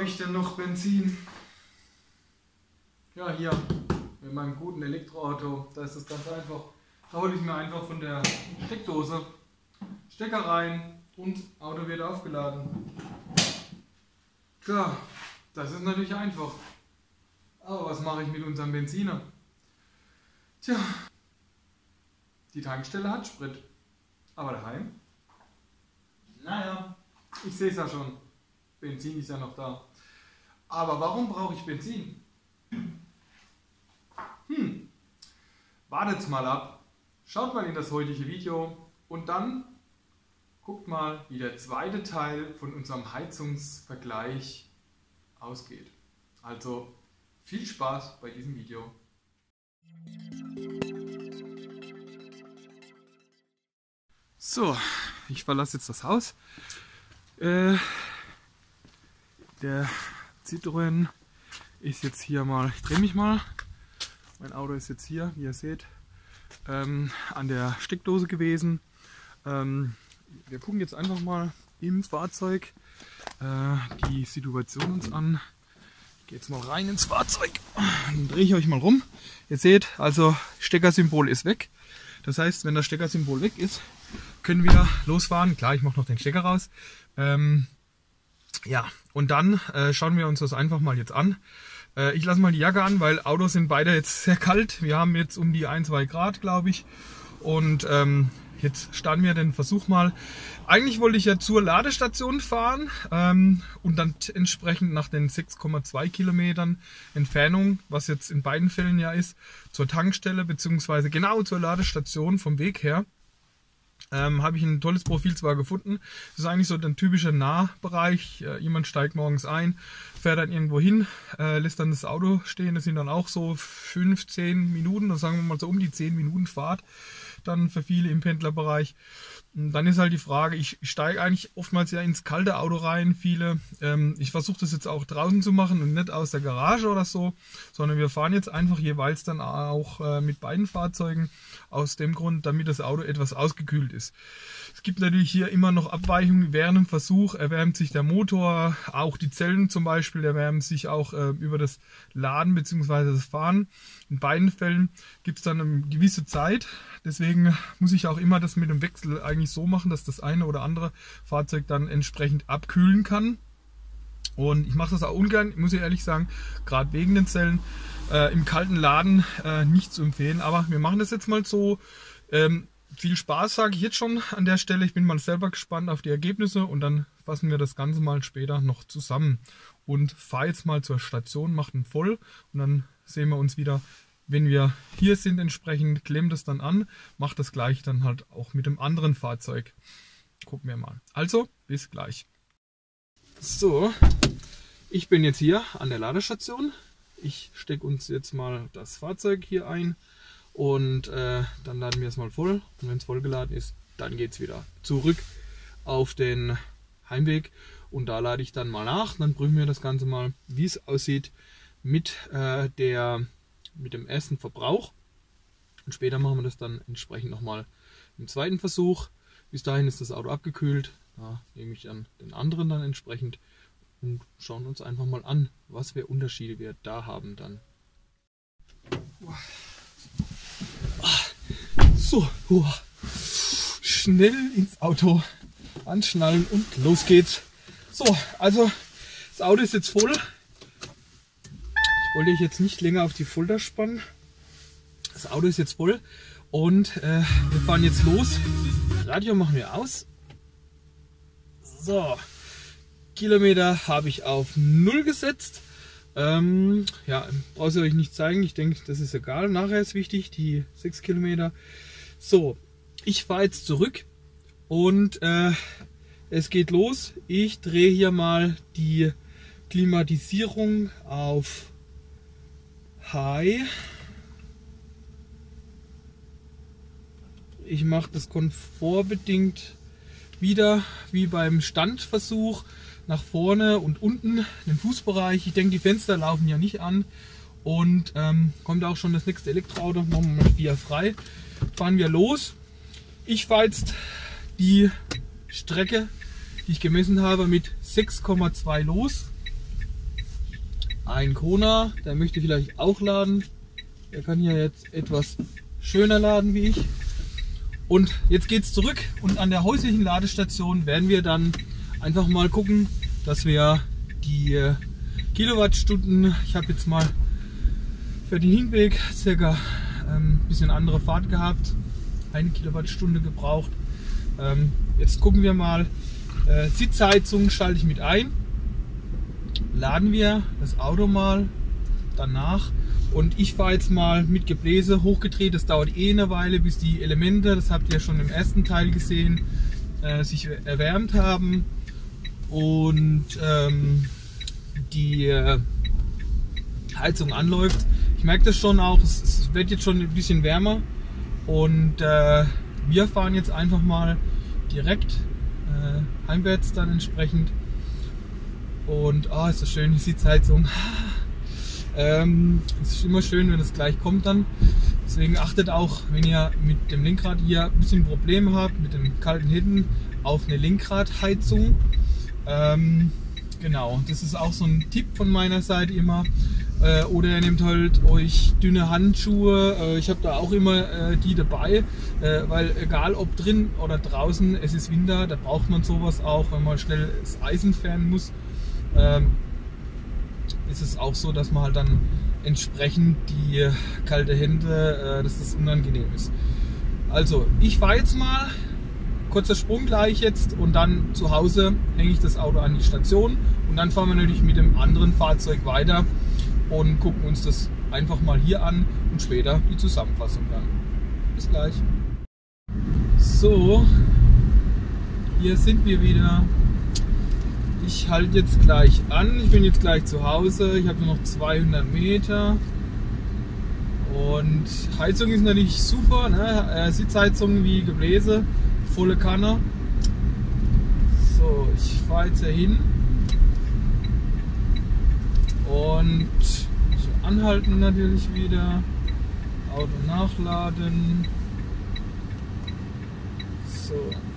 habe ich denn noch Benzin? Ja, hier, mit meinem guten Elektroauto, da ist es ganz einfach. Da hole ich mir einfach von der Steckdose Stecker rein und Auto wird aufgeladen. Klar, das ist natürlich einfach. Aber was mache ich mit unserem Benziner? Tja, die Tankstelle hat Sprit. Aber daheim? Naja, ich sehe es ja schon. Benzin ist ja noch da. Aber warum brauche ich Benzin? Wartet's mal ab. Schaut mal in das heutige Video und dann guckt mal, wie der zweite Teil von unserem Heizungsvergleich ausgeht. Also viel Spaß bei diesem Video. So, ich verlasse jetzt das Haus. Der Citroën ist jetzt hier mal, ich drehe mich mal. Mein Auto ist jetzt hier, wie ihr seht, an der Steckdose gewesen. Wir gucken jetzt einfach mal im Fahrzeug die Situation uns an. Ich gehe jetzt mal rein ins Fahrzeug. Dann drehe ich euch mal rum. Ihr seht, also Steckersymbol ist weg. Das heißt, wenn das Steckersymbol weg ist, können wir losfahren. Klar, ich mache noch den Stecker raus. Ja, und dann schauen wir uns das einfach mal jetzt an. Ich lasse mal die Jacke an, weil Autos sind beide jetzt sehr kalt. Wir haben jetzt um die 1-2 Grad, glaube ich. Und jetzt starten wir den Versuch mal. Eigentlich wollte ich ja zur Ladestation fahren und dann entsprechend nach den 6,2 Kilometern Entfernung, was jetzt in beiden Fällen ja ist, zur Tankstelle bzw. genau zur Ladestation vom Weg her. Habe ich ein tolles Profil zwar gefunden. Das ist eigentlich so der typische Nahbereich. Jemand steigt morgens ein, fährt dann irgendwo hin, lässt dann das Auto stehen. Das sind dann auch so 5-10 Minuten, oder sagen wir mal so um die 10 Minuten Fahrt dann für viele im Pendlerbereich. Und dann ist halt die Frage, ich steige eigentlich oftmals ja ins kalte Auto rein, viele. Ich versuche das jetzt auch draußen zu machen und nicht aus der Garage oder so, sondern wir fahren jetzt einfach jeweils dann auch mit beiden Fahrzeugen aus dem Grund, damit das Auto etwas ausgekühlt ist. Es gibt natürlich hier immer noch Abweichungen. Während dem Versuch erwärmt sich der Motor, auch die Zellen zum Beispiel erwärmen sich auch über das Laden bzw. das Fahren. In beiden Fällen gibt es dann eine gewisse Zeit. Deswegen muss ich auch immer das mit dem Wechsel eigentlich so machen, dass das eine oder andere Fahrzeug dann entsprechend abkühlen kann. Und ich mache das auch ungern, muss ich ehrlich sagen, gerade wegen den Zellen. Im kalten Laden nicht zu empfehlen, aber wir machen das jetzt mal so. Viel Spaß sage ich jetzt schon an der Stelle. Ich bin mal selber gespannt auf die Ergebnisse und dann fassen wir das Ganze mal später noch zusammen. Und fahre jetzt mal zur Station, mache den voll und dann sehen wir uns wieder, wenn wir hier sind entsprechend, klemmt das dann an, macht das gleich dann halt auch mit dem anderen Fahrzeug. Gucken wir mal. Also, bis gleich. So, ich bin jetzt hier an der Ladestation. Ich stecke uns jetzt mal das Fahrzeug hier ein und dann laden wir es mal voll. Und wenn es vollgeladen ist, dann geht es wieder zurück auf den Heimweg und da lade ich dann mal nach. Dann prüfen wir das Ganze mal, wie es aussieht mit dem ersten Verbrauch. Und später machen wir das dann entsprechend nochmal im zweiten Versuch. Bis dahin ist das Auto abgekühlt. Da nehme ich dann den anderen dann entsprechend und schauen uns einfach mal an, was für Unterschiede wir da haben dann. So, schnell ins Auto anschnallen und los geht's. So, also das Auto ist jetzt voll. Ich wollte dich jetzt nicht länger auf die Folter spannen. Das Auto ist jetzt voll und wir fahren jetzt los. Radio machen wir aus. So, Kilometer habe ich auf 0 gesetzt. Ja, brauche ich euch nicht zeigen. Ich denke, das ist egal. Nachher ist wichtig, die 6 Kilometer. So, ich fahre jetzt zurück und es geht los. Ich drehe hier mal die Klimatisierung auf High. Ich mache das komfortbedingt wieder wie beim Standversuch nach vorne und unten den Fußbereich. Ich denke, die Fenster laufen ja nicht an und kommt auch schon das nächste Elektroauto. Machen wir mal 4 frei. Fahren wir los. Ich fahre jetzt die Strecke, die ich gemessen habe, mit 6,2 los. ein Kona, der möchte vielleicht auch laden. Der kann hier jetzt etwas schöner laden wie ich. Und jetzt geht es zurück und an der häuslichen Ladestation werden wir dann einfach mal gucken, dass wir die Kilowattstunden, ich habe jetzt mal für den Hinweg circa ein bisschen andere Fahrt gehabt, 1 Kilowattstunde gebraucht. Jetzt gucken wir mal, Sitzheizung schalte ich mit ein, laden wir das Auto mal danach und ich fahre jetzt mal mit Gebläse hochgedreht. Das dauert eh eine Weile, bis die Elemente, das habt ihr schon im ersten Teil gesehen, sich erwärmt haben und die Heizung anläuft. Ich merke das schon auch, es wird jetzt schon ein bisschen wärmer und wir fahren jetzt einfach mal direkt heimwärts dann entsprechend. Und ist das schön, die Sitzheizung. Es ist immer schön, wenn es gleich kommt dann. Deswegen achtet auch, wenn ihr mit dem Lenkrad hier ein bisschen Probleme habt, mit dem kalten Hinten, auf eine Lenkradheizung. Genau, das ist auch so ein Tipp von meiner Seite immer. Oder ihr nehmt halt euch dünne Handschuhe. Ich habe da auch immer die dabei, weil egal ob drin oder draußen, es ist Winter, da braucht man sowas auch, wenn man schnell das Eis entfernen muss. Ist es auch so, dass man halt dann entsprechend die kalte Hände, dass das unangenehm ist. Also ich fahre jetzt mal, kurzer Sprung gleich jetzt und dann zu Hause hänge ich das Auto an die Station und dann fahren wir natürlich mit dem anderen Fahrzeug weiter und gucken uns das einfach mal hier an und später die Zusammenfassung dann. Bis gleich. So, hier sind wir wieder. Ich halte jetzt gleich an. Ich bin jetzt gleich zu Hause. Ich habe nur noch 200 Meter. Und Heizung ist natürlich super. Ne? Sitzheizung wie Gebläse. Volle Kanne. So, ich fahre jetzt hier hin. Und anhalten natürlich wieder. Auto nachladen. So.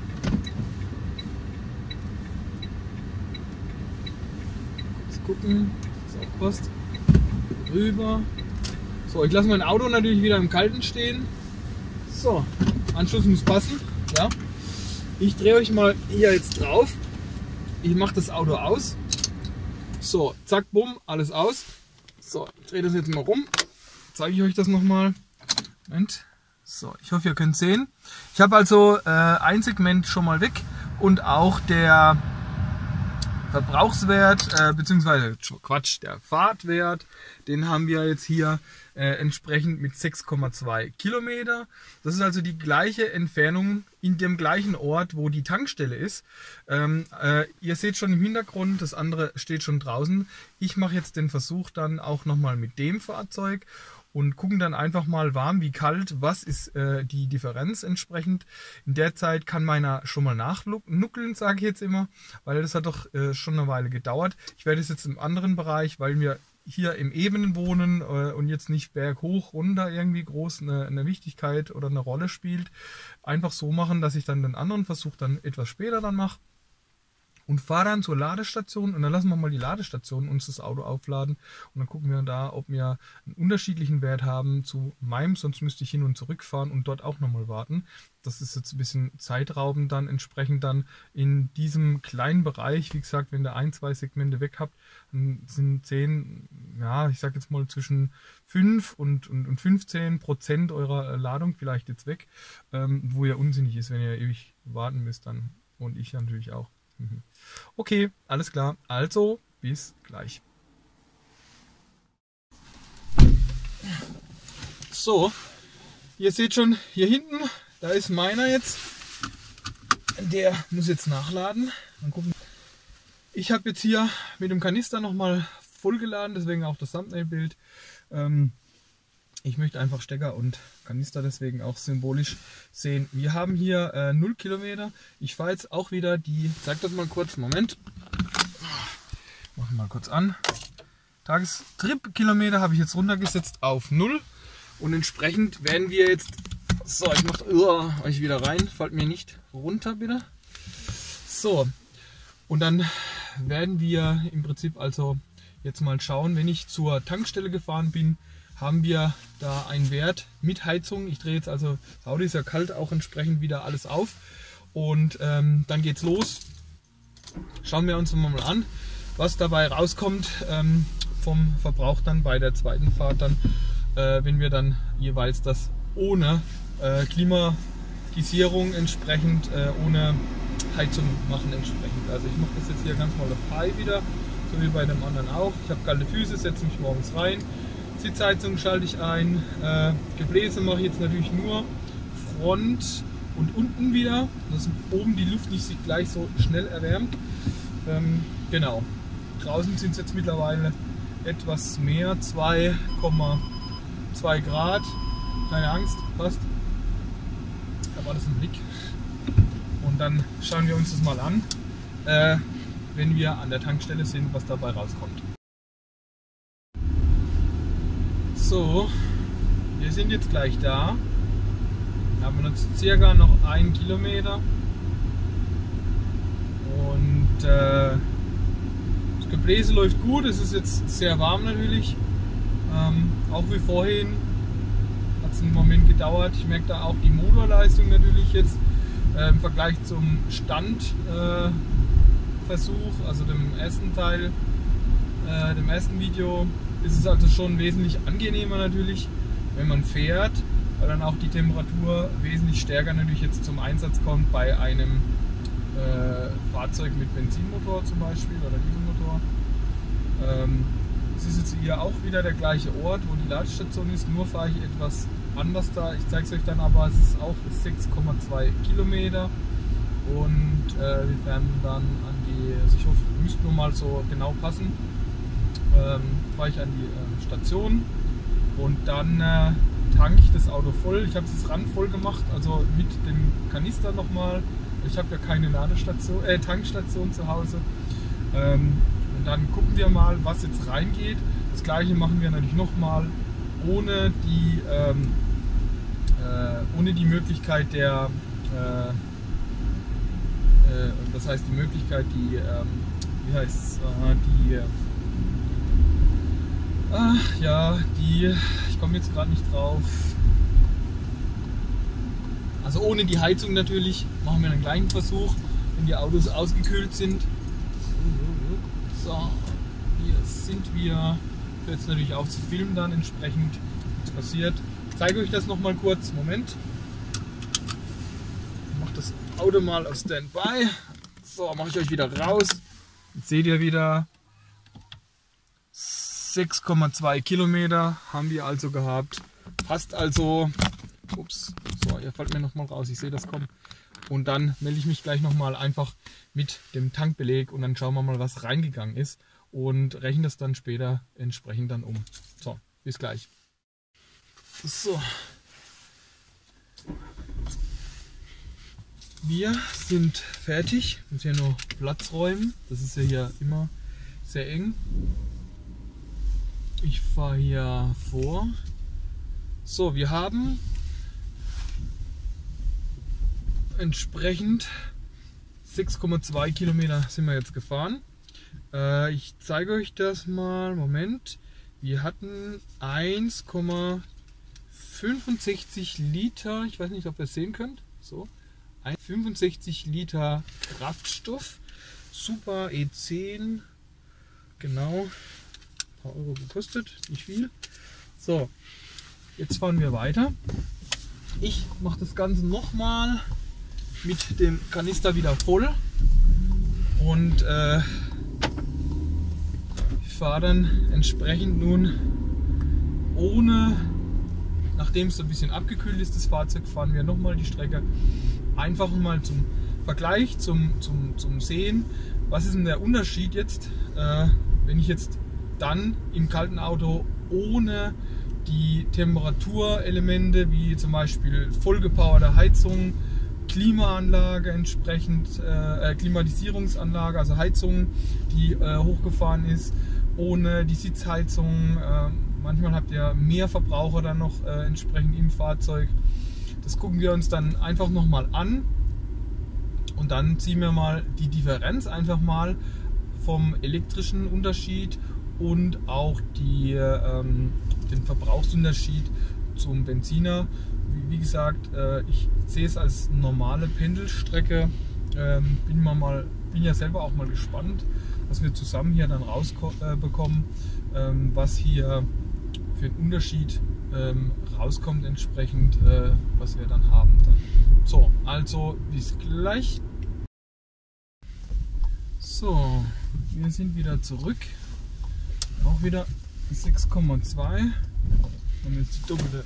Gucken, was auch passt. Rüber. So, ich lasse mein Auto natürlich wieder im Kalten stehen. So, Anschluss muss passen. Ja. Ich drehe euch mal hier jetzt drauf. Ich mache das Auto aus. So, zack, bumm, alles aus. So, ich drehe das jetzt mal rum. Zeige ich euch das nochmal. Moment. So, ich hoffe, ihr könnt es sehen. Ich habe also ein Segment schon mal weg und auch der Verbrauchswert, beziehungsweise Quatsch, der Fahrtwert, den haben wir jetzt hier entsprechend mit 6,2 Kilometer. Das ist also die gleiche Entfernung in dem gleichen Ort, wo die Tankstelle ist. Ihr seht schon im Hintergrund, das andere steht schon draußen. Ich mache jetzt den Versuch dann auch nochmal mit dem Fahrzeug und gucken dann einfach mal warm wie kalt, was ist die Differenz entsprechend. In der Zeit kann meiner schon mal nachnuckeln, sage ich jetzt immer, weil das hat doch schon eine Weile gedauert. Ich werde es jetzt im anderen Bereich, weil wir hier im Ebenen wohnen und jetzt nicht berghoch, runter irgendwie groß eine Wichtigkeit oder eine Rolle spielt, einfach so machen, dass ich dann den anderen Versuch dann etwas später dann mache. Und fahre dann zur Ladestation und dann lassen wir mal die Ladestation uns das Auto aufladen und dann gucken wir da, ob wir einen unterschiedlichen Wert haben zu meinem, sonst müsste ich hin und zurück fahren und dort auch nochmal warten. Das ist jetzt ein bisschen zeitraubend dann entsprechend dann in diesem kleinen Bereich. Wie gesagt, wenn ihr 1, 2 Segmente weg habt, dann sind 10, ja, ich sag jetzt mal zwischen 5 und 15% eurer Ladung vielleicht jetzt weg, wo ja unsinnig ist, wenn ihr ewig warten müsst dann und ich natürlich auch. Okay, alles klar. Also, bis gleich. So, ihr seht schon hier hinten, da ist meiner jetzt. Der muss jetzt nachladen. Mal gucken. Ich habe jetzt hier mit dem Kanister nochmal vollgeladen, deswegen auch das Thumbnail-Bild. Ich möchte einfach Stecker und Kanister deswegen auch symbolisch sehen. Wir haben hier 0 Kilometer. Ich fahre jetzt auch wieder die, zeig das mal kurz, Moment. Machen wir mal kurz an. Tagestrip-Kilometer habe ich jetzt runtergesetzt auf 0. Und entsprechend werden wir jetzt, so, ich mache euch wieder rein, fällt mir nicht runter bitte. So, und dann werden wir im Prinzip also jetzt mal schauen, wenn ich zur Tankstelle gefahren bin, haben wir da einen Wert mit Heizung. Ich drehe jetzt also, das Auto ist ja kalt, auch entsprechend wieder alles auf. Und dann geht's los. Schauen wir uns mal an, was dabei rauskommt vom Verbrauch dann bei der zweiten Fahrt, dann, wenn wir dann jeweils das ohne Klimatisierung entsprechend, ohne Heizung machen entsprechend. Also ich mache das jetzt hier ganz mal auf High wieder, so wie bei dem anderen auch. Ich habe kalte Füße, setze mich morgens rein. Sitzheizung schalte ich ein. Gebläse mache ich jetzt natürlich nur Front und unten wieder, dass oben die Luft nicht sich gleich so schnell erwärmt. Genau. Draußen sind es jetzt mittlerweile etwas mehr, 2,2 Grad. Keine Angst, passt. Ich habe alles im Blick. Und dann schauen wir uns das mal an, wenn wir an der Tankstelle sind, was dabei rauskommt. So, wir sind jetzt gleich da. Wir haben jetzt circa noch 1 Kilometer. Und das Gebläse läuft gut. Es ist jetzt sehr warm natürlich. Auch wie vorhin hat es einen Moment gedauert. Ich merke da auch die Motorleistung natürlich jetzt im Vergleich zum Standversuch, also dem ersten Teil, dem ersten Video. Ist es also schon wesentlich angenehmer natürlich, wenn man fährt, weil dann auch die Temperatur wesentlich stärker natürlich jetzt zum Einsatz kommt bei einem Fahrzeug mit Benzinmotor zum Beispiel oder Dieselmotor. Es ist jetzt hier auch wieder der gleiche Ort, wo die Ladestation ist, nur fahre ich etwas anders da. Ich zeige es euch dann aber, es ist auch 6,2 Kilometer und wir werden dann an die, also ich hoffe, müsste nur mal so genau passen, fahre ich an die Station und dann tanke ich das Auto voll. Ich habe es jetzt randvoll gemacht, also mit dem Kanister nochmal. Ich habe ja keine Tankstation zu Hause. Und dann gucken wir mal, was jetzt reingeht. Das gleiche machen wir natürlich nochmal ohne die Möglichkeit der, das heißt die Möglichkeit, die, wie heißt es, ich komme jetzt gerade nicht drauf. Also ohne die Heizung natürlich machen wir einen kleinen Versuch, wenn die Autos ausgekühlt sind. So, hier sind wir. Jetzt natürlich auch zu filmen dann entsprechend, was passiert. Ich zeige euch das noch mal kurz. Moment. Ich mache das Auto mal auf Standby. So, mache ich euch wieder raus. Jetzt seht ihr wieder 6,2 Kilometer haben wir also gehabt. Passt also. Ups, so, ihr fällt mir noch mal raus. Ich sehe das kommen. Und dann melde ich mich gleich noch mal einfach mit dem Tankbeleg und dann schauen wir mal, was reingegangen ist und rechnen das dann später entsprechend dann um. So, bis gleich. So. Wir sind fertig. Wir müssen hier nur Platz räumen. Das ist ja hier immer sehr eng. Ich fahre hier vor. So, wir haben entsprechend 6,2 Kilometer sind wir jetzt gefahren. Ich zeige euch das mal. Moment. Wir hatten 1,65 Liter. Ich weiß nicht, ob ihr es sehen könnt. So. 65 Liter Kraftstoff. Super E10. Genau. Ein paar Euro gekostet. Nicht viel. So. Jetzt fahren wir weiter. Ich mache das Ganze nochmal mit dem Kanister wieder voll und ich fahre dann entsprechend nun ohne, nachdem es so ein bisschen abgekühlt ist, das Fahrzeug, fahren wir nochmal die Strecke. Einfach mal zum Vergleich, zum Sehen, was ist denn der Unterschied jetzt, wenn ich jetzt dann im kalten Auto ohne die Temperaturelemente wie zum Beispiel vollgepowerte Heizung, Klimaanlage entsprechend, Klimatisierungsanlage, also Heizung, die hochgefahren ist, ohne die Sitzheizung. Manchmal habt ihr mehr Verbraucher dann noch entsprechend im Fahrzeug. Das gucken wir uns dann einfach nochmal an und dann ziehen wir mal die Differenz einfach mal vom elektrischen Unterschied und auch den Verbrauchsunterschied zum Benziner. Wie gesagt, ich sehe es als normale Pendelstrecke. Bin ja selber auch mal gespannt, was wir zusammen hier dann rausbekommen, was hier für einen Unterschied rauskommt entsprechend, was wir dann haben. So, also bis gleich. So, wir sind wieder zurück. Auch wieder 6,2. Haben jetzt die doppelte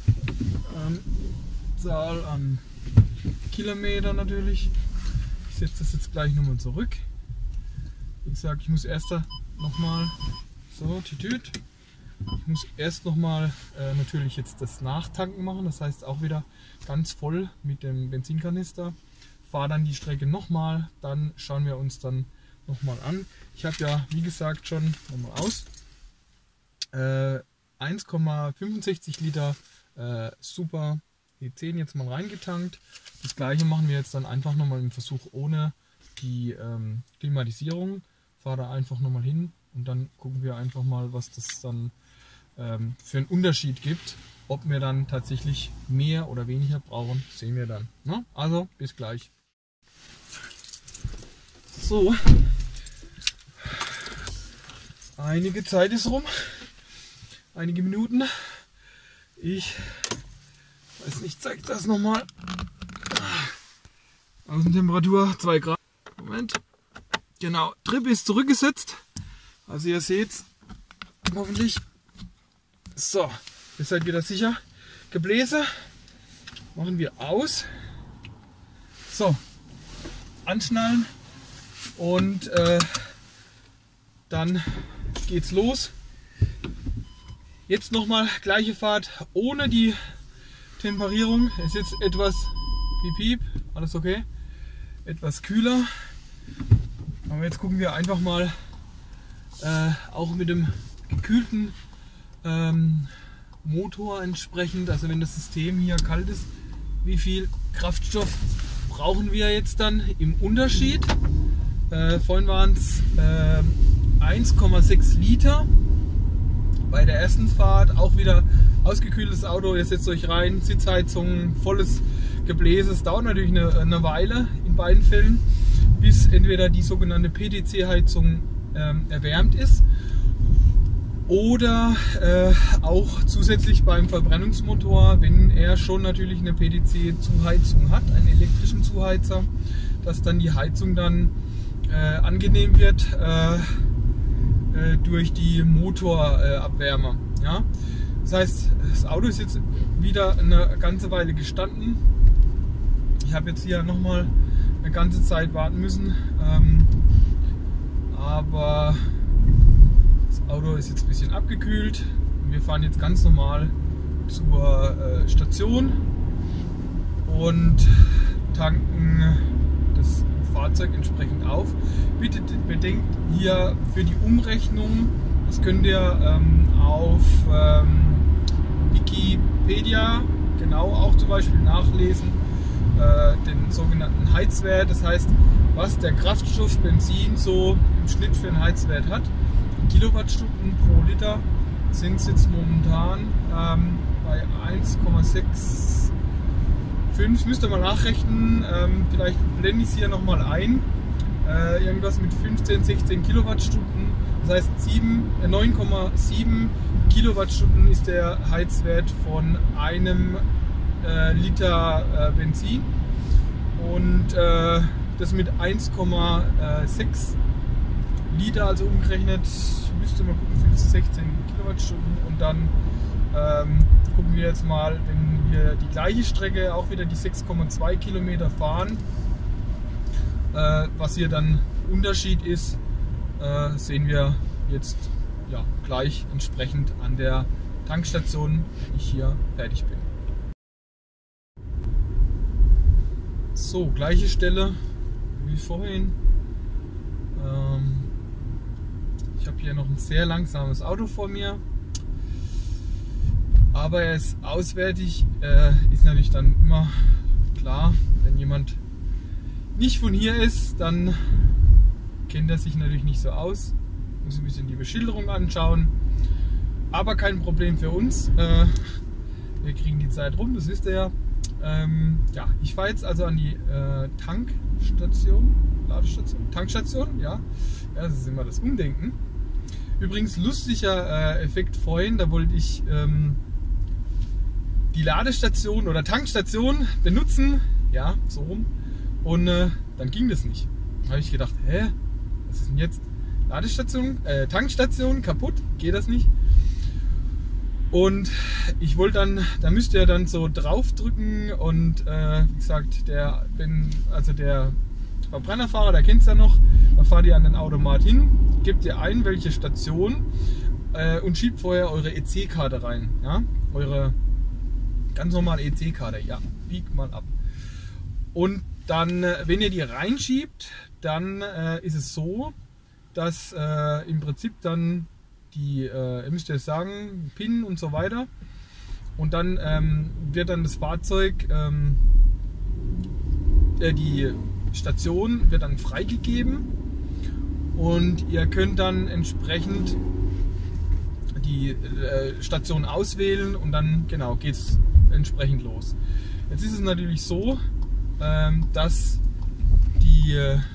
Zahl an Kilometer natürlich. Ich setze das jetzt gleich nochmal zurück. Wie gesagt, ich muss erst nochmal so, tütüt. Ich muss erst nochmal natürlich jetzt das Nachtanken machen. Das heißt auch wieder ganz voll mit dem Benzinkanister. Fahre dann die Strecke nochmal. Dann schauen wir uns dann nochmal an. Ich habe ja, wie gesagt, schon nochmal aus 1,65 Liter Super E10 jetzt mal reingetankt. Das gleiche machen wir jetzt dann einfach nochmal im Versuch ohne die Klimatisierung. Fahre da einfach nochmal hin und dann gucken wir einfach mal, was das dann für einen Unterschied gibt. Ob wir dann tatsächlich mehr oder weniger brauchen, sehen wir dann. Na? Also bis gleich. So, einige Zeit ist rum, einige Minuten. Ich weiß nicht, zeige das nochmal. Außentemperatur 2 Grad. Moment. Genau, Trip ist zurückgesetzt. Also ihr seht hoffentlich. So, ihr seid wieder sicher. Gebläse machen wir aus. So, anschnallen und dann geht's los. Jetzt nochmal gleiche Fahrt ohne die Temperierung. Es ist jetzt etwas piep, alles okay. Etwas kühler. Aber jetzt gucken wir einfach mal auch mit dem gekühlten Motor entsprechend, also wenn das System hier kalt ist, wie viel Kraftstoff brauchen wir jetzt dann im Unterschied. Vorhin waren es 1,6 Liter. Bei der ersten Fahrt auch wieder ausgekühltes Auto, ihr setzt euch rein, Sitzheizung, volles Gebläse. Es dauert natürlich eine Weile in beiden Fällen, bis entweder die sogenannte PTC-Heizung erwärmt ist oder auch zusätzlich beim Verbrennungsmotor, wenn er schon natürlich eine PTC-Zuheizung hat, einen elektrischen Zuheizer, dass dann die Heizung dann angenehm wird durch die Motorabwärme. Ja? Das heißt, das Auto ist jetzt wieder eine ganze Weile gestanden. Ich habe jetzt hier nochmal eine ganze Zeit warten müssen, aber das Auto ist jetzt ein bisschen abgekühlt. Wir fahren jetzt ganz normal zur Station und tanken das Fahrzeug entsprechend auf. Bitte bedenkt hier für die Umrechnung, das könnt ihr auf Wikipedia genau auch zum Beispiel nachlesen, den sogenannten Heizwert. Das heißt, was der Kraftstoff Benzin so im Schnitt für einen Heizwert hat. Kilowattstunden pro Liter sind es jetzt momentan bei 1,65. Müsst ihr mal nachrechnen, vielleicht blende ich es hier nochmal ein. Irgendwas mit 15, 16 Kilowattstunden. Das heißt 9,7 Kilowattstunden ist der Heizwert von einem Liter Benzin. Und das mit 1,6 Liter, also umgerechnet, müsste man gucken, 15, 16 Kilowattstunden. Und dann gucken wir jetzt mal, wenn wir die gleiche Strecke, auch wieder die 6,2 Kilometer fahren, was hier dann Unterschied ist, sehen wir jetzt ja, gleich entsprechend an der Tankstation, wenn ich hier fertig bin. So, gleiche Stelle wie vorhin. Ich habe hier noch ein sehr langsames Auto vor mir, aber er ist auswärtig, ist natürlich dann immer klar, wenn jemand nicht von hier ist, dann kennt er sich natürlich nicht so aus. muss ein bisschen die Beschilderung anschauen. Aber kein Problem für uns. Wir kriegen die Zeit rum, das wisst ihr ja. Ja, ich fahre jetzt also an die Tankstation, Tankstation, ja. Ja, das ist immer das Umdenken. Übrigens lustiger Effekt vorhin, da wollte ich die Ladestation oder Tankstation benutzen, ja, so rum, und dann ging das nicht. Da habe ich gedacht, hä, was ist denn jetzt? Tankstation kaputt, geht das nicht? Und ich wollte dann, da müsst ihr dann so drauf drücken und wie gesagt, der Verbrennerfahrer, der kennt es ja noch, da fahrt ihr an den Automat hin, gebt ihr ein, welche Station und schiebt vorher eure EC-Karte rein, ja, eure ganz normale EC-Karte, ja, biegt mal ab. Und dann, wenn ihr die reinschiebt, dann ist es so, dass im Prinzip dann die, ihr müsst ja sagen, PIN und so weiter, und dann wird dann das Fahrzeug, die Station wird dann freigegeben und ihr könnt dann entsprechend die Station auswählen und dann genau geht es entsprechend los. Jetzt ist es natürlich so, dass die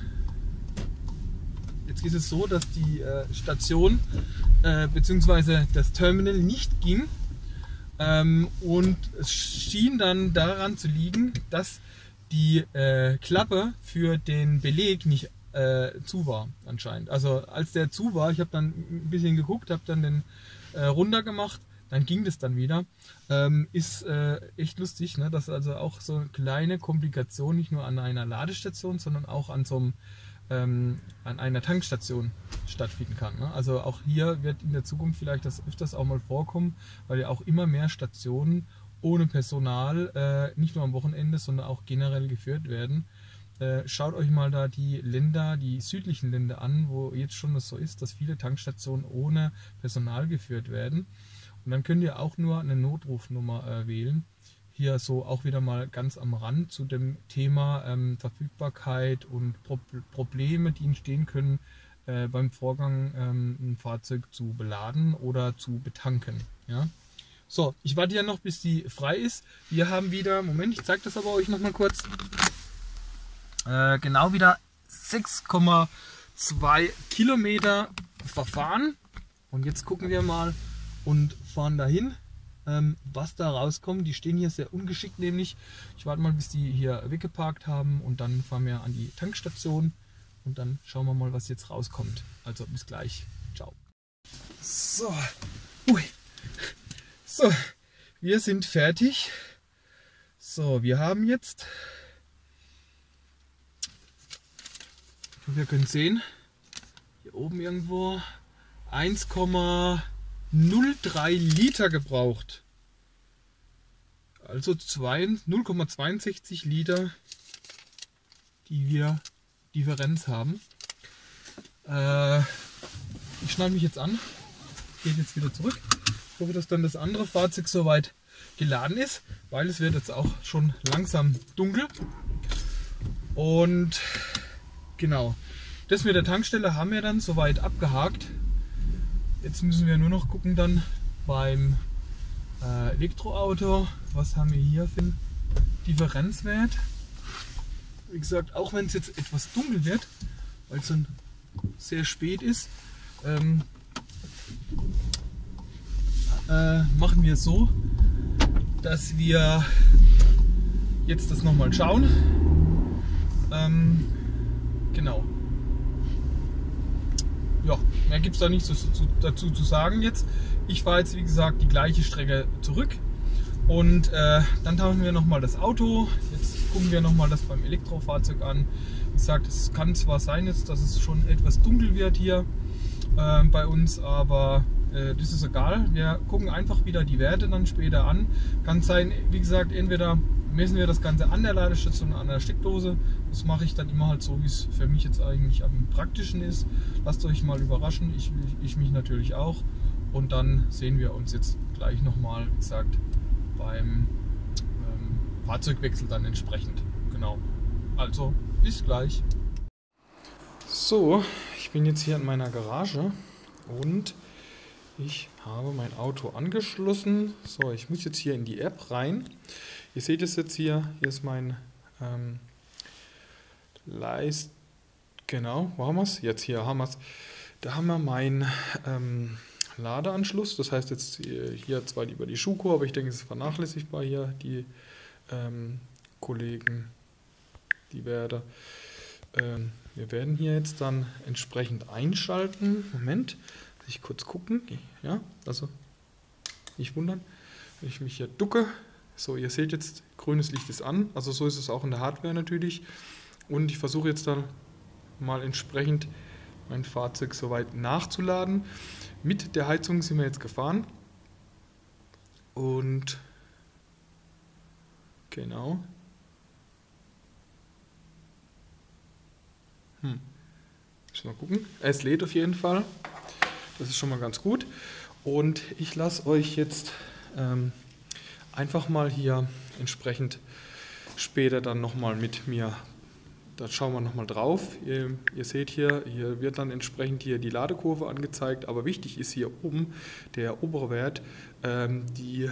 Station bzw. das Terminal nicht ging, und es schien dann daran zu liegen, dass die Klappe für den Beleg nicht zu war anscheinend. Also als der zu war, ich habe dann ein bisschen geguckt, habe dann den runter gemacht, dann ging das dann wieder. Ist echt lustig, ne? Dass also auch so eine kleine Komplikation nicht nur an einer Ladestation, sondern auch an so einem an einer Tankstation stattfinden kann. Ne? Also auch hier wird in der Zukunft vielleicht das öfters auch mal vorkommen, weil ja auch immer mehr Stationen ohne Personal nicht nur am Wochenende, sondern auch generell geführt werden. Schaut euch mal da die Länder, die südlichen Länder an, wo jetzt schon das so ist, dass viele Tankstationen ohne Personal geführt werden. Und dann könnt ihr auch nur eine Notrufnummer wählen. Hier so auch wieder mal ganz am Rand zu dem Thema Verfügbarkeit und Probleme, die entstehen können beim Vorgang, ein Fahrzeug zu beladen oder zu betanken. Ja? So, ich warte ja noch, bis die frei ist. Wir haben wieder, Moment, ich zeige das aber euch noch mal kurz, genau wieder 6,2 Kilometer verfahren. Und jetzt gucken wir mal und fahren dahin. Was da rauskommt. Die stehen hier sehr ungeschickt nämlich. Ich warte mal, bis die hier weggeparkt haben und dann fahren wir an die Tankstation und dann schauen wir mal, was jetzt rauskommt. Also bis gleich. Ciao. So. Ui. So. Wir sind fertig. So, wir haben jetzt, wir können sehen, hier oben irgendwo 1,03 Liter gebraucht. Also 0,62 Liter, die wir Differenz haben. Ich schneide mich jetzt an, gehe jetzt wieder zurück. Ich hoffe, dass dann das andere Fahrzeug soweit geladen ist, weil es wird jetzt auch schon langsam dunkel. Und genau, das mit der Tankstelle haben wir dann soweit abgehakt. Jetzt müssen wir nur noch gucken dann beim Elektroauto, was haben wir hier für einen Differenzwert. Wie gesagt, auch wenn es jetzt etwas dunkel wird, weil es dann sehr spät ist, machen wir so, dass wir jetzt das nochmal schauen. Genau. Ja, mehr gibt es da nicht dazu zu sagen jetzt. Ich fahre jetzt wie gesagt die gleiche Strecke zurück und dann tauschen wir nochmal das Auto. Jetzt gucken wir nochmal das beim Elektrofahrzeug an. Wie gesagt, es kann zwar sein jetzt, dass es schon etwas dunkel wird hier bei uns, aber das ist egal. Wir gucken einfach wieder die Werte dann später an. Kann sein, wie gesagt, entweder messen wir das Ganze an der Ladestation, an der Steckdose. Das mache ich dann immer halt so, wie es für mich jetzt eigentlich am praktischen ist. Lasst euch mal überraschen, ich mich natürlich auch. Und dann sehen wir uns jetzt gleich nochmal, wie gesagt, beim Fahrzeugwechsel dann entsprechend. Genau. Also, bis gleich. So, ich bin jetzt hier in meiner Garage Und ich habe mein Auto angeschlossen. So, ich muss jetzt hier in die App rein. Ihr seht es jetzt hier. Hier ist mein Genau, wo haben wir es? Jetzt hier haben wir es. Da haben wir meinen Ladeanschluss. Das heißt jetzt hier zwar über die Schuko, aber ich denke, es ist vernachlässigbar hier. Die Kollegen, wir werden hier jetzt dann entsprechend einschalten. Moment, muss ich kurz gucken. Ja, also nicht wundern, wenn ich mich hier ducke. So, ihr seht jetzt, grünes Licht ist an. Also so ist es auch in der Hardware natürlich. Und ich versuche jetzt dann mal entsprechend mein Fahrzeug soweit nachzuladen. Mit der Heizung sind wir jetzt gefahren. Und genau. Mal gucken. Es lädt auf jeden Fall. Das ist schon mal ganz gut. Und ich lasse euch jetzt einfach mal hier entsprechend später dann nochmal mit mir. Da schauen wir nochmal drauf. Ihr seht hier wird dann entsprechend hier die Ladekurve angezeigt. Aber wichtig ist hier oben der obere Wert, die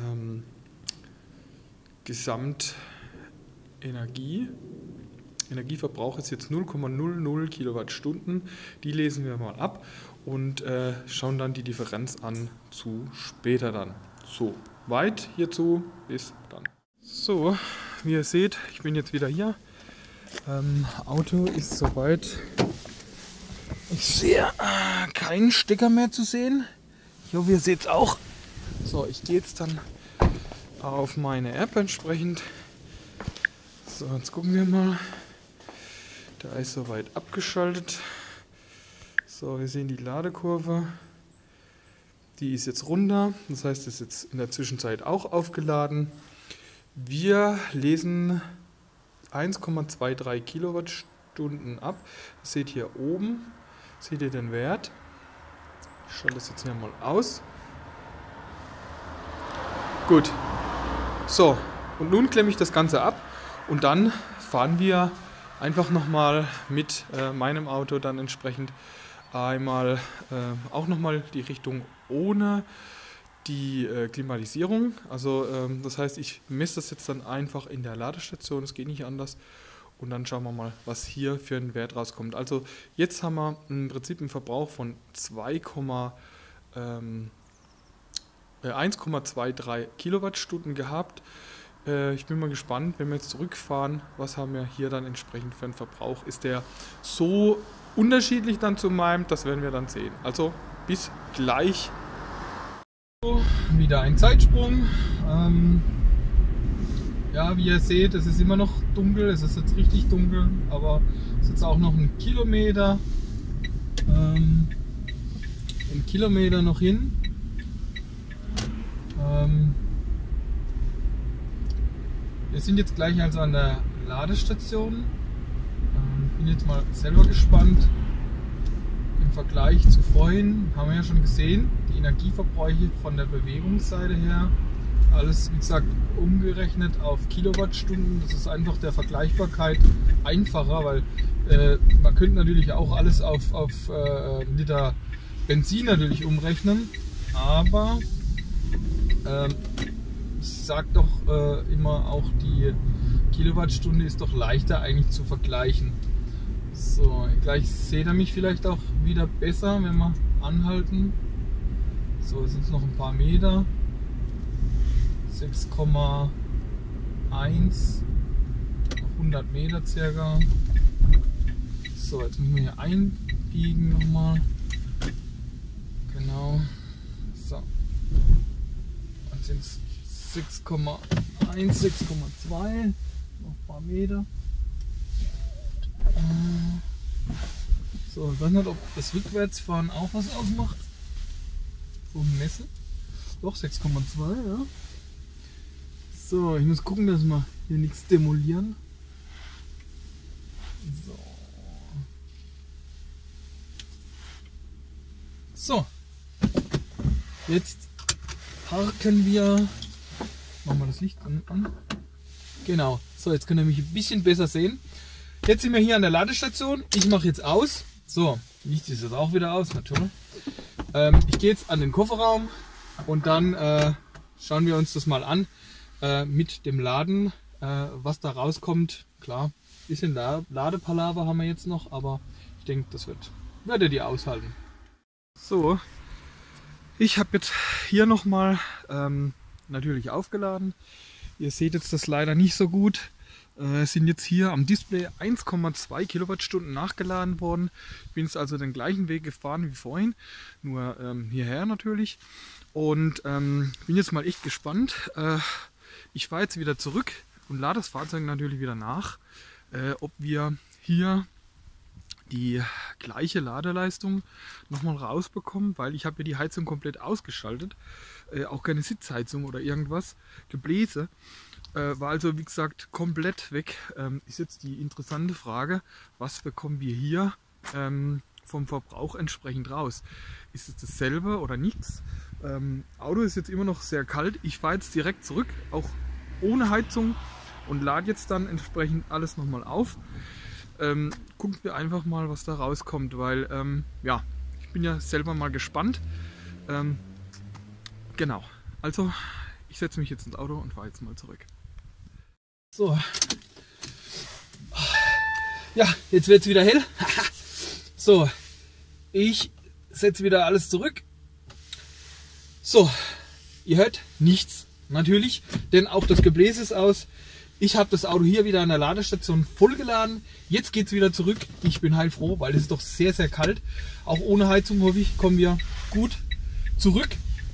Energieverbrauch ist jetzt 0,00 Kilowattstunden. Die lesen wir mal ab und schauen dann die Differenz an zu später dann. So, weit hierzu, bis dann. So, wie ihr seht, ich bin jetzt wieder hier. Auto ist soweit. Ich sehe keinen Stecker mehr zu sehen. Ich hoffe, ihr seht es auch. So, ich gehe jetzt dann auf meine App entsprechend. So, jetzt gucken wir mal. Da ist soweit abgeschaltet. So, wir sehen die Ladekurve. Die ist jetzt runter. Das heißt, es ist jetzt in der Zwischenzeit auch aufgeladen. Wir lesen 1,23 Kilowattstunden ab. Das seht ihr hier oben. Seht ihr den Wert? Ich schalte das jetzt hier mal aus. Gut. So, und nun klemme ich das Ganze ab und dann fahren wir einfach nochmal mit meinem Auto dann entsprechend einmal auch nochmal die Richtung ohne die Klimatisierung. Also das heißt, ich messe das jetzt dann einfach in der Ladestation, es geht nicht anders. Und dann schauen wir mal, was hier für ein Wert rauskommt. Also jetzt haben wir im Prinzip einen Verbrauch von 1,23 Kilowattstunden gehabt. Ich bin mal gespannt, wenn wir jetzt zurückfahren, was haben wir hier dann entsprechend für einen Verbrauch. Ist der so unterschiedlich dann zu meinem? Das werden wir dann sehen. Also bis gleich. So, wieder ein Zeitsprung. Ja, wie ihr seht, es ist immer noch dunkel. Es ist jetzt richtig dunkel, aber es ist jetzt auch noch ein Kilometer. Ein Kilometer noch hin. Wir sind jetzt gleich also an der Ladestation. Ich bin jetzt mal selber gespannt. Im Vergleich zu vorhin haben wir ja schon gesehen, die Energieverbräuche von der Bewegungsseite her. Alles, wie gesagt, umgerechnet auf Kilowattstunden. Das ist einfach der Vergleichbarkeit einfacher, weil man könnte natürlich auch alles auf Liter Benzin natürlich umrechnen. Aber sagt doch immer auch, die Kilowattstunde ist doch leichter eigentlich zu vergleichen. So, gleich seht ihr mich vielleicht auch wieder besser, wenn wir anhalten. So, es sind noch ein paar Meter. 6,1 100 Meter circa. So, jetzt müssen wir hier einbiegen nochmal. Genau. So. Dann sind es 6,1, 6,2. Noch ein paar Meter. So, ich weiß nicht, ob das Rückwärtsfahren auch was ausmacht. Vom Messen. Doch, 6,2, ja. So, ich muss gucken, dass wir hier nichts demolieren. So. Jetzt parken wir. Machen wir das Licht an. Genau. So, jetzt könnt ihr mich ein bisschen besser sehen. Jetzt sind wir hier an der Ladestation. Ich mache jetzt aus. So, Licht ist jetzt auch wieder aus, natürlich. Ich gehe jetzt an den Kofferraum und dann schauen wir uns das mal an mit dem Laden, was da rauskommt. Klar, ein bisschen Ladepalaver haben wir jetzt noch, aber ich denke, das werdet ihr aushalten. So, ich habe jetzt hier nochmal natürlich aufgeladen. Ihr seht jetzt das leider nicht so gut. Es sind jetzt hier am Display 1,2 Kilowattstunden nachgeladen worden. Ich bin jetzt also den gleichen Weg gefahren wie vorhin, nur hierher natürlich. Und bin jetzt mal echt gespannt. Ich fahre jetzt wieder zurück und lade das Fahrzeug natürlich wieder nach, ob wir hier die gleiche Ladeleistung nochmal rausbekommen, weil ich habe ja die Heizung komplett ausgeschaltet, auch keine Sitzheizung oder irgendwas, Gebläse, war also wie gesagt komplett weg. Ist jetzt die interessante Frage, was bekommen wir hier vom Verbrauch entsprechend raus? Ist es dasselbe oder nichts? Auto ist jetzt immer noch sehr kalt, ich fahre jetzt direkt zurück, auch ohne Heizung und lade jetzt dann entsprechend alles nochmal auf. Gucken wir einfach mal, was da rauskommt, weil ja, ich bin ja selber mal gespannt. Genau, also ich setze mich jetzt ins Auto und fahre jetzt mal zurück. So, ja, jetzt wird es wieder hell. So, ich setze wieder alles zurück. So, ihr hört nichts natürlich, denn auch das Gebläse ist aus. Ich habe das Auto hier wieder an der Ladestation vollgeladen. Jetzt geht es wieder zurück. Ich bin heilfroh, weil es ist doch sehr, sehr kalt. Auch ohne Heizung, hoffe ich, kommen wir gut zurück.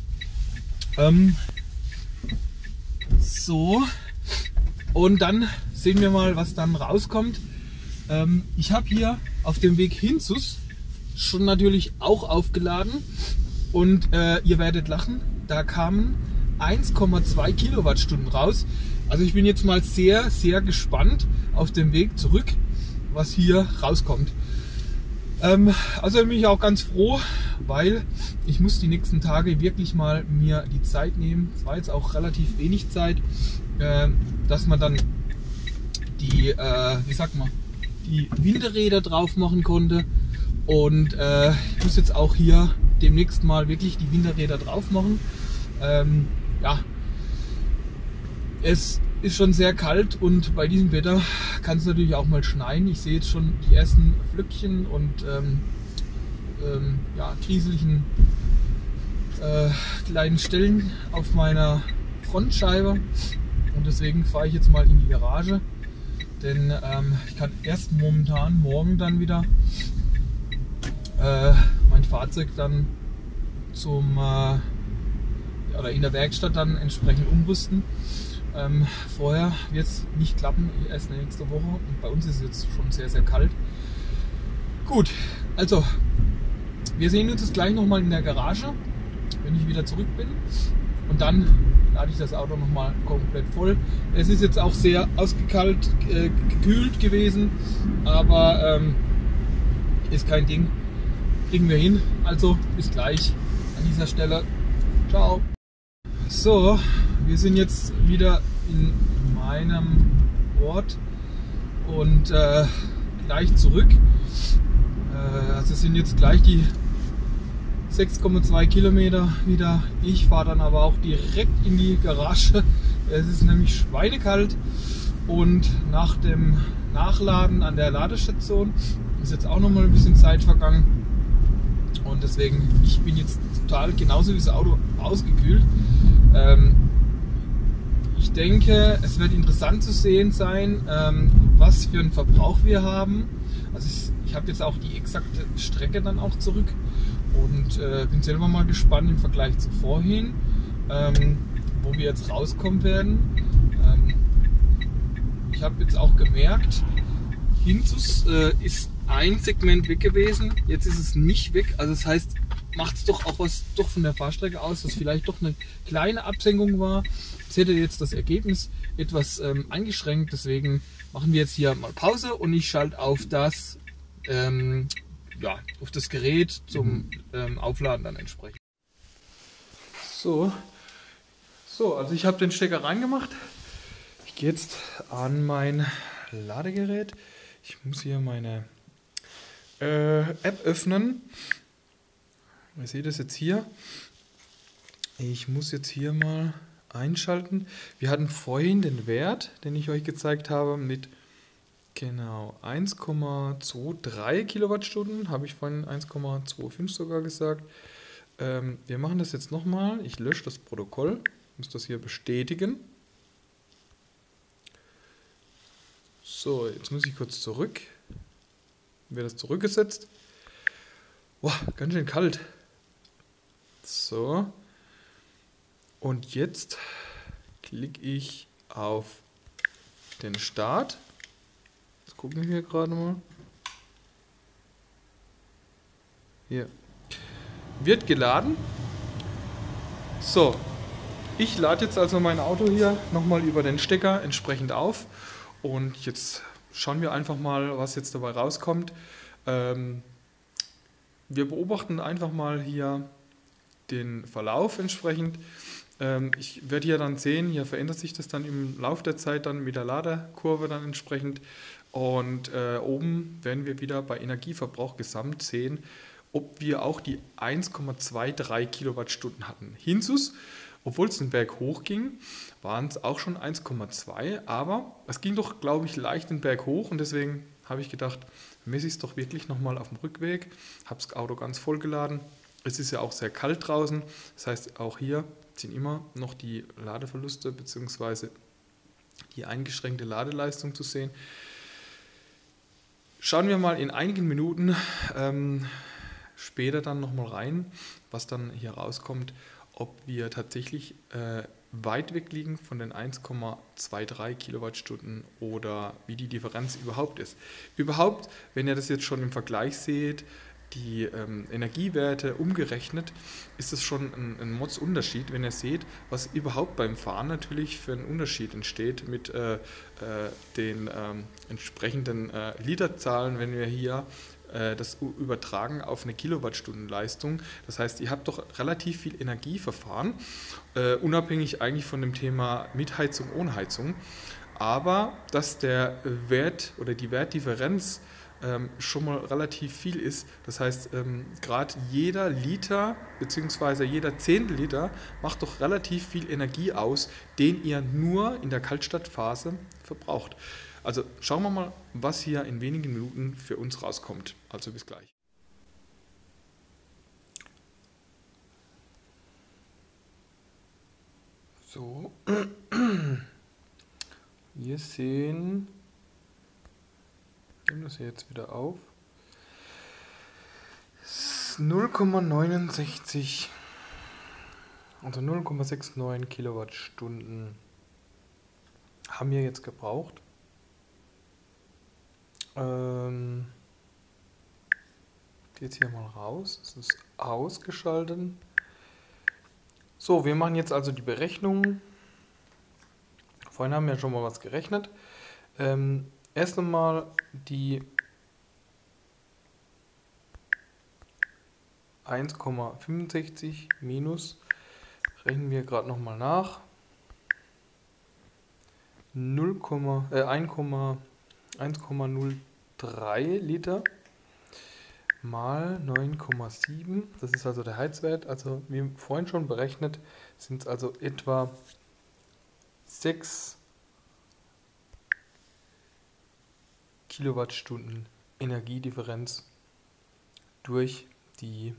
So. Und dann sehen wir mal, was dann rauskommt. Ich habe hier auf dem Weg hin schon natürlich auch aufgeladen. Und ihr werdet lachen, da kamen 1,2 Kilowattstunden raus. Also ich bin jetzt mal sehr, sehr gespannt auf dem Weg zurück, was hier rauskommt. Also bin ich auch ganz froh, weil ich muss die nächsten Tage wirklich mal mir die Zeit nehmen. Es war jetzt auch relativ wenig Zeit, dass man dann die, wie sagt man, die Winterräder drauf machen konnte. Und ich muss jetzt auch hier demnächst mal wirklich die Winterräder drauf machen. Ja. Es ist schon sehr kalt und bei diesem Wetter kann es natürlich auch mal schneien. Ich sehe jetzt schon die ersten Flöckchen und ja, krieseligen kleinen Stellen auf meiner Frontscheibe. Und deswegen fahre ich jetzt mal in die Garage, denn ich kann erst morgen dann wieder mein Fahrzeug dann oder in der Werkstatt dann entsprechend umrüsten. Vorher wird es nicht klappen, erst nächste Woche, und bei uns ist es jetzt schon sehr, sehr kalt. Gut, also wir sehen uns jetzt gleich nochmal in der Garage, wenn ich wieder zurück bin, und dann lade ich das Auto nochmal komplett voll. Es ist jetzt auch sehr gekühlt gewesen, aber ist kein Ding, kriegen wir hin. Also bis gleich an dieser Stelle. Ciao. So, wir sind jetzt wieder in meinem Ort und gleich zurück. Also sind jetzt gleich die 6,2 Kilometer wieder. Ich fahre dann aber auch direkt in die Garage. Es ist nämlich schweinekalt und nach dem Nachladen an der Ladestation ist jetzt auch noch mal ein bisschen Zeit vergangen. Und deswegen, ich bin jetzt total, genauso wie das Auto, ausgekühlt. Ich denke, es wird interessant zu sehen sein, was für einen Verbrauch wir haben. Also ich habe jetzt auch die exakte Strecke dann auch zurück und bin selber mal gespannt im Vergleich zu vorhin, wo wir jetzt rauskommen werden. Ich habe jetzt auch gemerkt, Hinzus ist ein Segment weg gewesen, jetzt ist es nicht weg, also das heißt, macht es doch auch was doch von der Fahrstrecke aus, dass vielleicht doch eine kleine Absenkung war. Jetzt hätte jetzt das Ergebnis etwas eingeschränkt, deswegen machen wir jetzt hier mal Pause und ich schalte auf das ja, auf das Gerät zum Aufladen dann entsprechend. So, also ich habe den Stecker reingemacht. Ich gehe jetzt an mein Ladegerät. Ich muss hier meine App öffnen. Ihr seht es jetzt hier. Ich muss jetzt hier mal einschalten. Wir hatten vorhin den Wert, den ich euch gezeigt habe, mit genau 1,23 Kilowattstunden. Habe ich vorhin 1,25 sogar gesagt. Wir machen das jetzt nochmal. Ich lösche das Protokoll. Ich muss das hier bestätigen. So, jetzt muss ich kurz zurück. Wird das zurückgesetzt. Boah, ganz schön kalt. So. Und jetzt klicke ich auf den Start. Jetzt gucken wir hier gerade mal. Hier. Wird geladen. So. Ich lade jetzt also mein Auto hier nochmal über den Stecker entsprechend auf. Und jetzt schauen wir einfach mal, was jetzt dabei rauskommt. Wir beobachten einfach mal hier den Verlauf entsprechend. Ich werde hier dann sehen, hier verändert sich das dann im Laufe der Zeit dann mit der Ladekurve dann entsprechend. Und oben werden wir wieder bei Energieverbrauch gesamt sehen, ob wir auch die 1,23 Kilowattstunden hatten. Hinzus, obwohl es den Berg hoch ging, waren es auch schon 1,2, aber es ging doch, glaube ich, leicht den Berg hoch und deswegen habe ich gedacht, messe ich es doch wirklich nochmal auf dem Rückweg, habe das Auto ganz voll geladen. Es ist ja auch sehr kalt draußen, das heißt auch hier sind immer noch die Ladeverluste bzw. die eingeschränkte Ladeleistung zu sehen. Schauen wir mal in einigen Minuten später dann nochmal rein, was dann hier rauskommt, ob wir tatsächlich weit weg liegen von den 1,23 Kilowattstunden oder wie die Differenz überhaupt ist. Überhaupt, wenn ihr das jetzt schon im Vergleich seht, die Energiewerte umgerechnet, ist es schon ein Mordsunterschied, wenn ihr seht, was überhaupt beim Fahren natürlich für einen Unterschied entsteht mit den entsprechenden Literzahlen, wenn wir hier das übertragen auf eine Kilowattstundenleistung. Das heißt, ihr habt doch relativ viel Energie verfahren, unabhängig eigentlich von dem Thema mit Heizung, ohne Heizung. Aber dass der Wert oder die Wertdifferenz schon mal relativ viel ist. Das heißt, gerade jeder Liter bzw. jeder Zehntelliter macht doch relativ viel Energie aus, den ihr nur in der Kaltstadtphase verbraucht. Also schauen wir mal, was hier in wenigen Minuten für uns rauskommt. Also bis gleich. So, wir sehen, ich nehme das hier jetzt wieder auf, 0,69, also 0,69 Kilowattstunden haben wir jetzt gebraucht. Jetzt hier mal raus, es ist ausgeschaltet. So, wir machen jetzt also die Berechnung. Vorhin haben wir schon mal was gerechnet. Erst einmal die 1,65 minus, rechnen wir gerade nochmal nach, 1,03 Liter mal 9,7, das ist also der Heizwert, also wie vorhin schon berechnet, sind es also etwa 6 Kilowattstunden Energiedifferenz durch die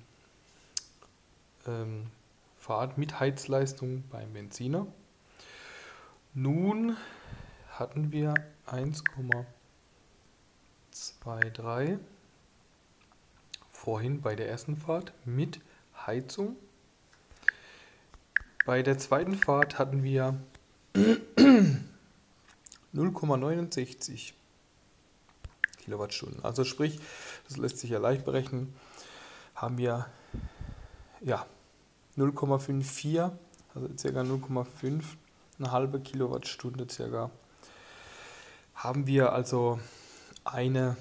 Fahrt mit Heizleistung beim Benziner. Nun hatten wir 1,23 vorhin bei der ersten Fahrt mit Heizung. Bei der zweiten Fahrt hatten wir 0,69 Kilowattstunden. Also sprich, das lässt sich ja leicht berechnen, haben wir ja 0,54, also ca. 0,5, eine halbe Kilowattstunde circa, haben wir also eine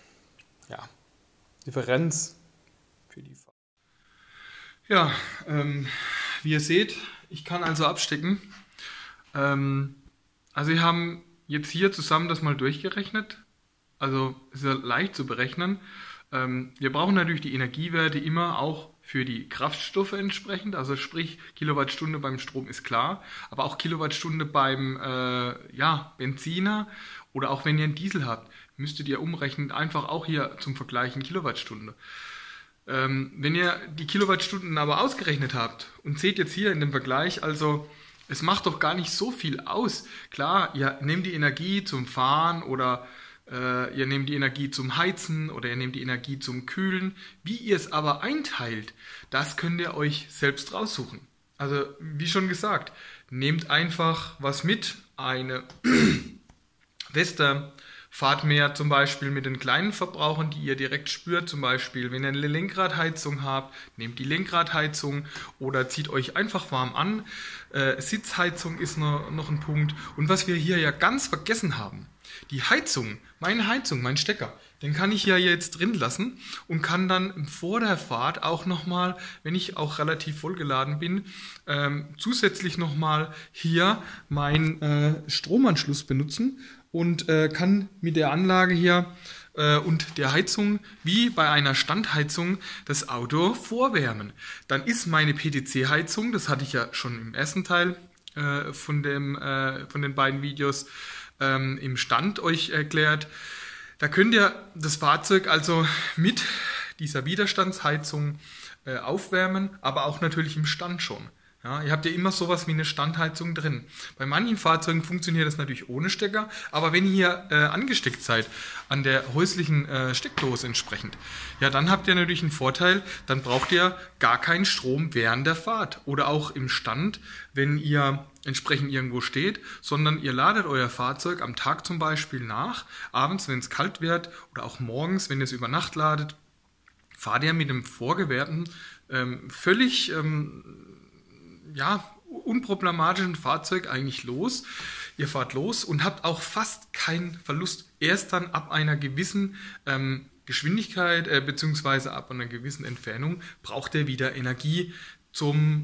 Differenz für die Fahrt. Ja, wie ihr seht, ich kann also abstecken. Also wir haben jetzt hier zusammen das mal durchgerechnet. Also ist ja leicht zu berechnen. Wir brauchen natürlich die Energiewerte immer auch für die Kraftstoffe entsprechend, also sprich Kilowattstunde beim Strom ist klar, aber auch Kilowattstunde beim Benziner oder auch wenn ihr einen Diesel habt, müsstet ihr umrechnen, einfach auch hier zum Vergleich in Kilowattstunde. Wenn ihr die Kilowattstunden aber ausgerechnet habt und seht jetzt hier in dem Vergleich, also es macht doch gar nicht so viel aus. Klar, ihr nehmt die Energie zum Fahren oder ihr nehmt die Energie zum Heizen oder ihr nehmt die Energie zum Kühlen. Wie ihr es aber einteilt, das könnt ihr euch selbst raussuchen. Also wie schon gesagt, nehmt einfach was mit, eine Weste, fahrt mehr zum Beispiel mit den kleinen Verbrauchern, die ihr direkt spürt, zum Beispiel wenn ihr eine Lenkradheizung habt, nehmt die Lenkradheizung oder zieht euch einfach warm an. Sitzheizung ist noch ein Punkt. Und was wir hier ja ganz vergessen haben, die Heizung, mein Stecker, den kann ich ja jetzt drin lassen und kann dann vor der Fahrt auch nochmal, wenn ich auch relativ vollgeladen bin, zusätzlich nochmal hier meinen Stromanschluss benutzen und kann mit der Anlage hier und der Heizung wie bei einer Standheizung das Auto vorwärmen. Dann ist meine PTC-Heizung, das hatte ich ja schon im ersten Teil von den beiden Videos im Stand euch erklärt. Da könnt ihr das Fahrzeug also mit dieser Widerstandsheizung aufwärmen, aber auch natürlich im Stand schon. Ja, ihr habt ja immer sowas wie eine Standheizung drin. Bei manchen Fahrzeugen funktioniert das natürlich ohne Stecker, aber wenn ihr angesteckt seid an der häuslichen Steckdose entsprechend, ja, dann habt ihr natürlich einen Vorteil, dann braucht ihr gar keinen Strom während der Fahrt oder auch im Stand, wenn ihr entsprechend irgendwo steht, sondern ihr ladet euer Fahrzeug am Tag zum Beispiel nach, abends, wenn es kalt wird oder auch morgens, wenn ihr es über Nacht ladet, fahrt ihr mit dem vorgewährten, völlig unproblematischen Fahrzeug eigentlich los. Ihr fahrt los und habt auch fast keinen Verlust. Erst dann ab einer gewissen Geschwindigkeit beziehungsweise ab einer gewissen Entfernung braucht ihr wieder Energie zum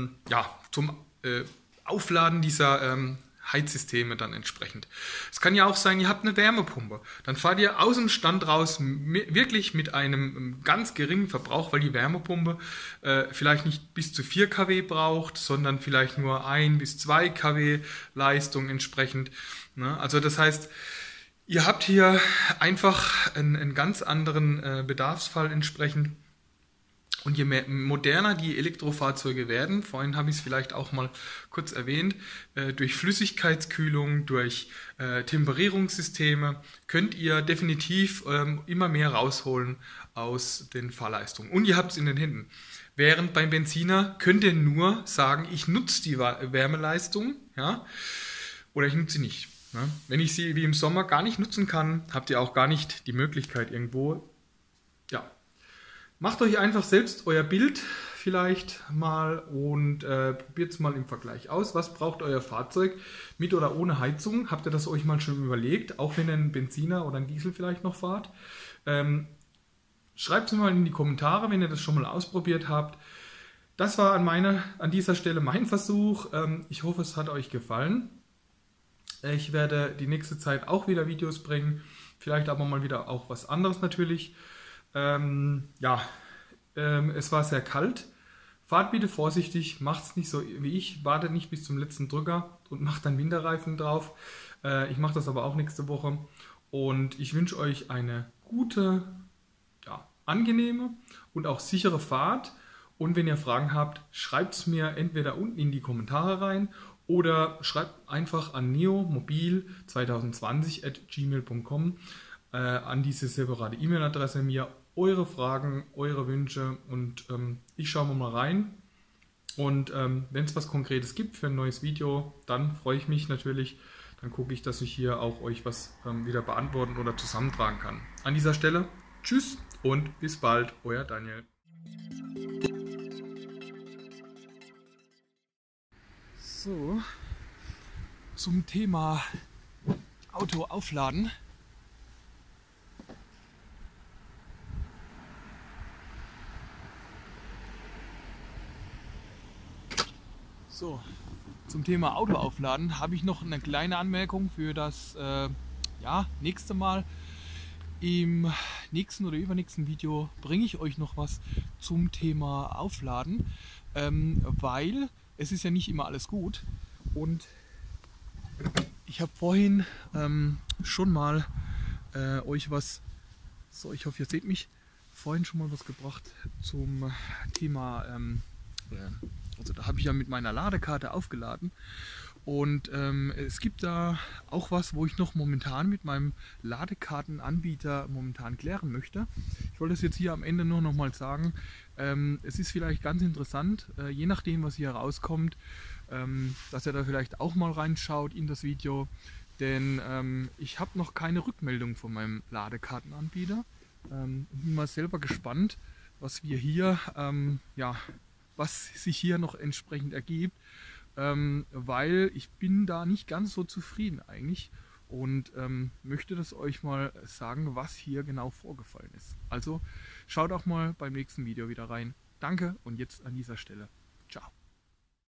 Aufladen dieser Heizsysteme dann entsprechend. Es kann ja auch sein, ihr habt eine Wärmepumpe. Dann fahrt ihr aus dem Stand raus wirklich mit einem ganz geringen Verbrauch, weil die Wärmepumpe vielleicht nicht bis zu 4 kW braucht, sondern vielleicht nur 1 bis 2 kW Leistung entsprechend. Ne? Also das heißt, ihr habt hier einfach einen ganz anderen Bedarfsfall entsprechend. Und je moderner die Elektrofahrzeuge werden, vorhin habe ich es vielleicht auch mal kurz erwähnt, durch Flüssigkeitskühlung, durch Temperierungssysteme könnt ihr definitiv immer mehr rausholen aus den Fahrleistungen. Und ihr habt es in den Händen. Während beim Benziner könnt ihr nur sagen, ich nutze die Wärmeleistung, ja, oder ich nutze sie nicht. Ja. Wenn ich sie wie im Sommer gar nicht nutzen kann, habt ihr auch gar nicht die Möglichkeit irgendwo, ja. Macht euch einfach selbst euer Bild vielleicht mal und probiert es mal im Vergleich aus. Was braucht euer Fahrzeug mit oder ohne Heizung? Habt ihr das euch mal schon überlegt? Auch wenn ihr einen Benziner oder einen Diesel vielleicht noch fahrt. Schreibt es mal in die Kommentare, wenn ihr das schon mal ausprobiert habt. Das war an dieser Stelle mein Versuch. Ich hoffe, es hat euch gefallen. Ich werde die nächste Zeit auch wieder Videos bringen. Vielleicht aber mal wieder auch was anderes natürlich. Es war sehr kalt. Fahrt bitte vorsichtig, macht es nicht so wie ich, wartet nicht bis zum letzten Drücker und macht dann Winterreifen drauf. Ich mache das aber auch nächste Woche und ich wünsche euch eine gute, angenehme und auch sichere Fahrt. Und wenn ihr Fragen habt, schreibt es mir entweder unten in die Kommentare rein oder schreibt einfach an neomobil2020@gmail.com an diese separate E-Mail-Adresse mir eure Fragen, eure Wünsche und ich schaue mal rein und wenn es was Konkretes gibt für ein neues Video, dann freue ich mich natürlich, dann gucke ich, dass ich hier auch euch was wieder beantworten oder zusammentragen kann. An dieser Stelle, tschüss und bis bald, euer Daniel. So, zum Thema Auto aufladen. So, zum Thema Auto aufladen habe ich noch eine kleine Anmerkung für das nächste Mal. Im nächsten oder übernächsten Video bringe ich euch noch was zum Thema Aufladen, weil es ist ja nicht immer alles gut. Und ich habe vorhin schon mal euch was, so ich hoffe ihr seht mich, vorhin schon mal was gebracht zum Thema, also da habe ich ja mit meiner Ladekarte aufgeladen. Und es gibt da auch was, wo ich noch momentan mit meinem Ladekartenanbieter momentan klären möchte. Ich wollte das jetzt hier am Ende nur noch mal sagen. Es ist vielleicht ganz interessant, je nachdem was hier rauskommt, dass ihr da vielleicht auch mal reinschaut in das Video. Denn ich habe noch keine Rückmeldung von meinem Ladekartenanbieter. Bin mal selber gespannt, was wir hier, was sich hier noch entsprechend ergibt. Weil ich bin da nicht ganz so zufrieden eigentlich und möchte das euch mal sagen, was hier genau vorgefallen ist. Also schaut auch mal beim nächsten Video wieder rein. Danke und jetzt an dieser Stelle. Ciao.